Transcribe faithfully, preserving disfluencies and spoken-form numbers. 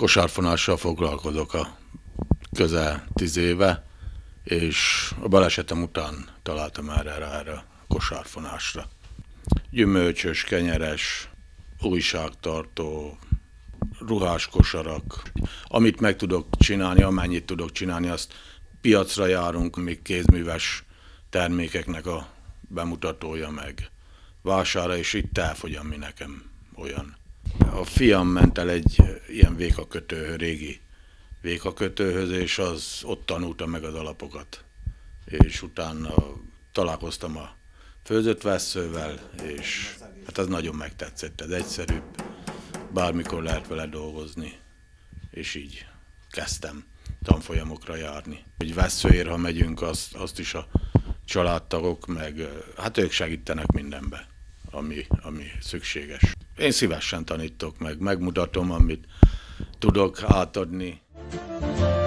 Kosárfonással foglalkozok a közel tíz éve, és a balesetem után találtam erre rá erre a kosárfonásra. Gyümölcsös, kenyeres, újságtartó, ruhás kosarak. Amit meg tudok csinálni, amennyit tudok csinálni, azt piacra járunk, még kézműves termékeknek a bemutatója, meg vására, és itt elfogy, ami nekem olyan. A fiam ment el egy ilyen vékakötő, régi vékakötőhöz, és az ott tanulta meg az alapokat. És utána találkoztam a főzött vesszővel, és hát az nagyon megtetszett, ez egyszerűbb, bármikor lehet vele dolgozni, és így kezdtem tanfolyamokra járni. Hogy vesszőért, ha megyünk, azt, azt is a családtagok, meg hát ők segítenek mindenbe, ami, ami szükséges. Én szívesen tanítok meg, megmutatom, amit tudok átadni.